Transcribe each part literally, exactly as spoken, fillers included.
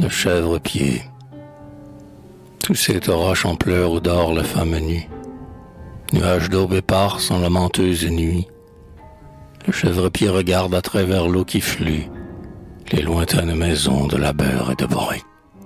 le chèvre-pied. Tous ces roches en pleurs où dort la femme nue. Nuages d'aube éparses en la menteuse nuit. Le chèvre-pied regarde à travers l'eau qui flue les lointaines maisons de labeur et de bruit.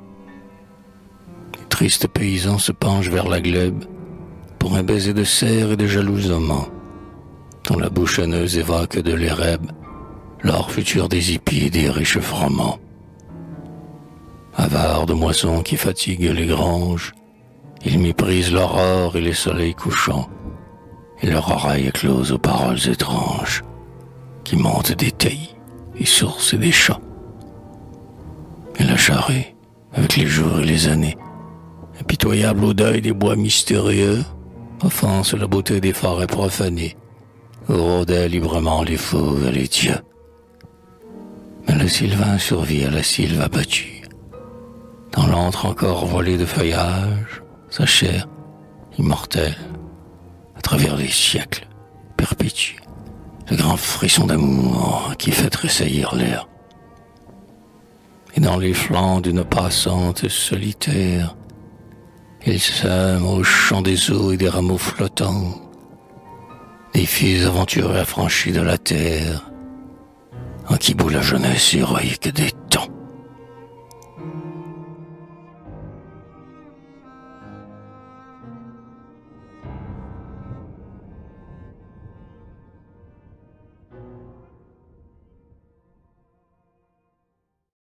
Les tristes paysans se penchent vers la glèbe pour un baiser de cerf et de jaloux amants, dont la bouche haineuse évoque de l'érèbe l'or futur des hippies et des riches froment. Avares de moissons qui fatiguent les granges, ils méprisent l'aurore et les soleils couchants, et leur oreille éclose aux paroles étranges qui montent des taillis, des sources et des champs. Et la charrue, avec les jours et les années, impitoyable au deuil des bois mystérieux, offense la beauté des forêts profanées, où rôdaient librement les fauves et les dieux. Mais le sylvain survit à la sylve abattue. Dans l'antre encore voilé de feuillage, sa chair, immortelle, à travers les siècles, perpétue le grand frisson d'amour qui fait tressaillir l'air. Et dans les flancs d'une passante solitaire, il sème au chant des eaux et des rameaux flottants des fils aventureux affranchis de la terre, en qui bout la jeunesse héroïque des